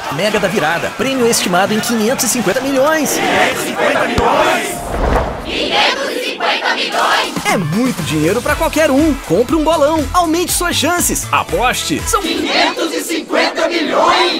Mega da Virada. Prêmio estimado em 550 milhões. 550 milhões? 550 milhões! É muito dinheiro pra qualquer um. Compre um bolão. Aumente suas chances. Aposte. São 550 milhões!